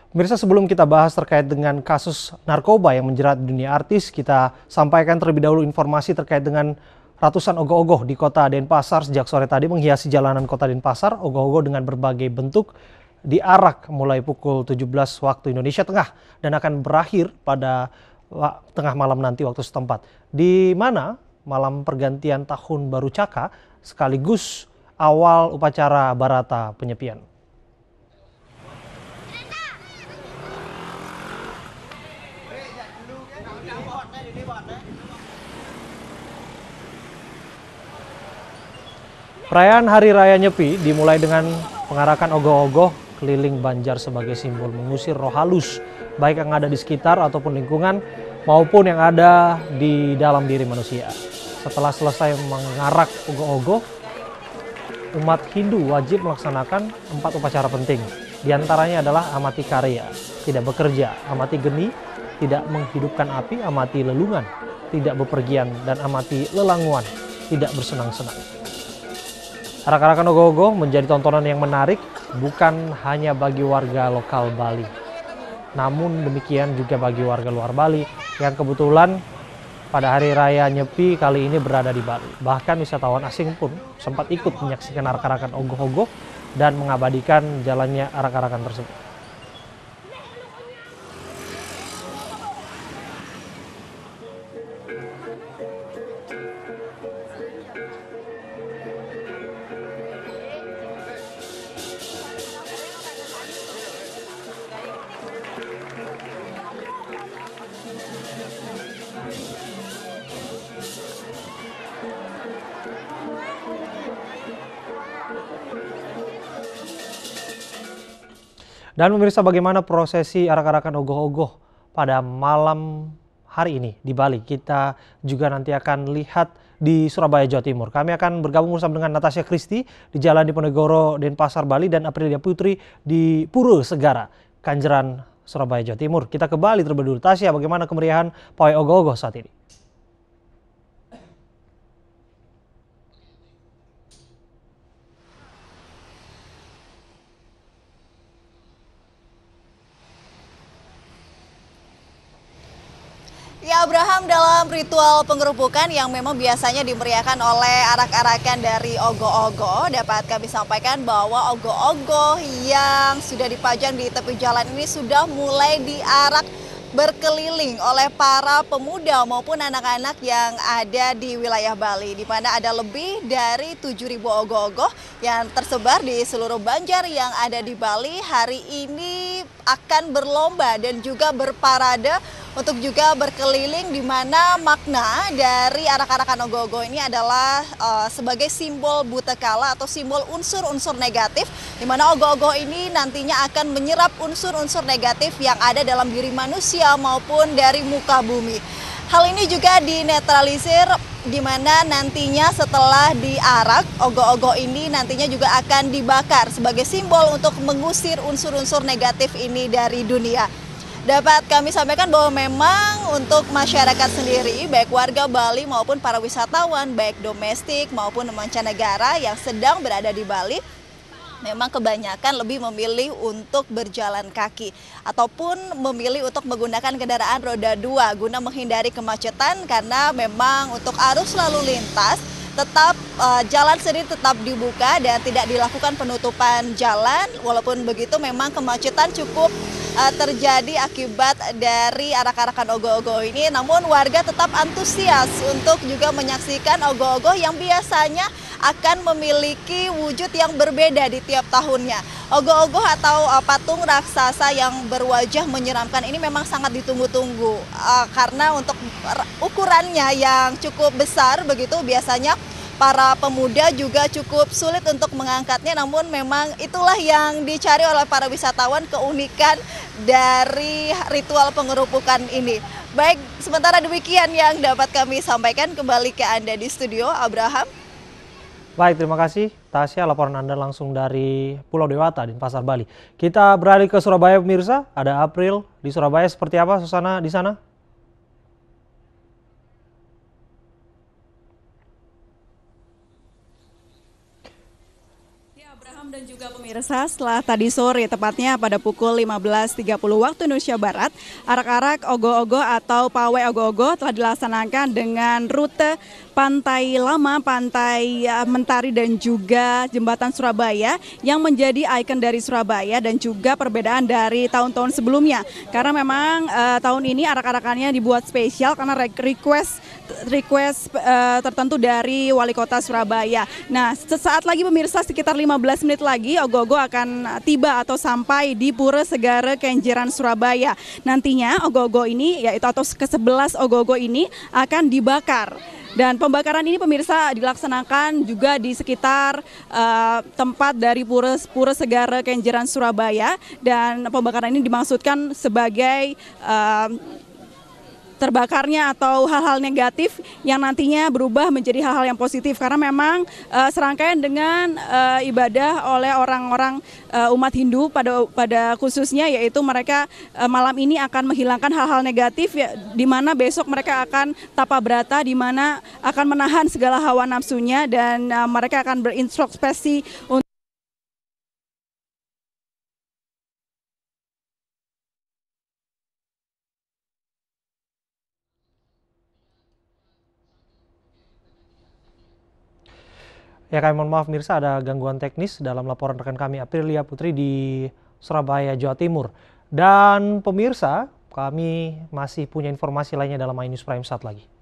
Pemirsa, sebelum kita bahas terkait dengan kasus narkoba yang menjerat dunia artis, kita sampaikan terlebih dahulu informasi terkait dengan ratusan ogoh-ogoh di kota Denpasar sejak sore tadi menghiasi jalanan kota Denpasar. Ogoh-ogoh dengan berbagai bentuk diarak mulai pukul 17 waktu Indonesia Tengah dan akan berakhir pada tengah malam nanti waktu setempat. Di mana malam pergantian tahun baru Caka sekaligus awal upacara Barata Penyepian. Perayaan Hari Raya Nyepi dimulai dengan pengarakan ogoh-ogoh keliling Banjar sebagai simbol mengusir roh halus, baik yang ada di sekitar ataupun lingkungan maupun yang ada di dalam diri manusia. Setelah selesai mengarak ogoh-ogoh, umat Hindu wajib melaksanakan 4 upacara penting. Di antaranya adalah amati karya, tidak bekerja, amati geni, tidak menghidupkan api, amati lelungan, tidak bepergian, dan amati lelanguan, tidak bersenang-senang. Arak-arakan ogoh-ogoh menjadi tontonan yang menarik bukan hanya bagi warga lokal Bali, namun demikian juga bagi warga luar Bali yang kebetulan pada Hari Raya Nyepi kali ini berada di Bali. Bahkan wisatawan asing pun sempat ikut menyaksikan arak-arakan ogoh-ogoh dan mengabadikan jalannya arak-arakan tersebut. Dan pemirsa, bagaimana prosesi arak-arakan ogoh-ogoh pada malam hari ini di Bali? Kita juga nanti akan lihat di Surabaya, Jawa Timur. Kami akan bergabung bersama dengan Natasha Christy di Jalan Diponegoro, Denpasar, Bali, dan Aprilia Putri di Pura Segara, Kanjeran, Surabaya, Jawa Timur. Kita ke Bali terlebih dulu. Tasya, bagaimana kemeriahan pawai ogoh-ogoh saat ini? Ya, Abraham, dalam ritual pengerupukan yang memang biasanya dimeriahkan oleh arak-arakan dari ogoh-ogoh, dapat kami sampaikan bahwa ogoh-ogoh yang sudah dipajang di tepi jalan ini sudah mulai diarak berkeliling oleh para pemuda maupun anak-anak yang ada di wilayah Bali, di mana ada lebih dari 7.000 ogoh-ogoh yang tersebar di seluruh Banjar yang ada di Bali. Hari ini akan berlomba dan juga berparade untuk juga berkeliling, di mana makna dari arak-arakan ogoh-ogoh ini adalah sebagai simbol buta kala atau simbol unsur-unsur negatif, di mana ogoh-ogoh ini nantinya akan menyerap unsur-unsur negatif yang ada dalam diri manusia maupun dari muka bumi. Hal ini juga dinetralisir, di mana nantinya setelah diarak, ogoh-ogoh ini nantinya juga akan dibakar sebagai simbol untuk mengusir unsur-unsur negatif ini dari dunia. Dapat kami sampaikan bahwa memang untuk masyarakat sendiri, baik warga Bali maupun para wisatawan, baik domestik maupun mancanegara yang sedang berada di Bali, memang kebanyakan lebih memilih untuk berjalan kaki ataupun memilih untuk menggunakan kendaraan roda 2 guna menghindari kemacetan, karena memang untuk arus lalu lintas tetap jalan sendiri tetap dibuka dan tidak dilakukan penutupan jalan. Walaupun begitu memang kemacetan cukup terjadi akibat dari arak-arakan ogoh-ogoh ini, namun warga tetap antusias untuk juga menyaksikan ogoh-ogoh yang biasanya akan memiliki wujud yang berbeda di tiap tahunnya. Ogoh-ogoh atau patung raksasa yang berwajah menyeramkan ini memang sangat ditunggu-tunggu karena untuk ukurannya yang cukup besar begitu, biasanya para pemuda juga cukup sulit untuk mengangkatnya, namun memang itulah yang dicari oleh para wisatawan, keunikan dari ritual pengerupukan ini. Baik, sementara demikian yang dapat kami sampaikan. Kembali ke Anda di studio, Abraham. Baik, terima kasih Tasya, laporan Anda langsung dari Pulau Dewata, Denpasar, Bali. Kita beralih ke Surabaya, pemirsa. Ada April di Surabaya, seperti apa suasana di sana? Abraham dan juga pemirsa, setelah tadi sore, tepatnya pada pukul 15.30 waktu Indonesia Barat, arak-arak ogoh-ogoh atau pawai ogoh-ogoh telah dilaksanakan dengan rute Pantai Lama, Pantai Mentari dan juga Jembatan Surabaya yang menjadi ikon dari Surabaya dan juga perbedaan dari tahun-tahun sebelumnya. Karena memang tahun ini arak-arakannya dibuat spesial karena request tertentu dari Wali Kota Surabaya. Nah, sesaat lagi pemirsa, sekitar 15 menit lagi ogoh-ogoh akan tiba atau sampai di Pura Segara Kenjeran Surabaya. Nantinya ogoh-ogoh ini yaitu atau ke-11 ogoh-ogoh ini akan dibakar. Dan pembakaran ini pemirsa dilaksanakan juga di sekitar tempat dari Pura Segara Kenjeran Surabaya, dan pembakaran ini dimaksudkan sebagai terbakarnya atau hal-hal negatif yang nantinya berubah menjadi hal-hal yang positif, karena memang serangkaian dengan ibadah oleh orang-orang umat Hindu pada khususnya, yaitu mereka malam ini akan menghilangkan hal-hal negatif di mana besok mereka akan tapa brata, di mana akan menahan segala hawa nafsunya dan mereka akan berintrospeksi untuk Ya, kami mohon maaf Mirsa, ada gangguan teknis dalam laporan rekan kami Aprilia Putri di Surabaya, Jawa Timur. Dan pemirsa, kami masih punya informasi lainnya dalam iNews Prime saat lagi.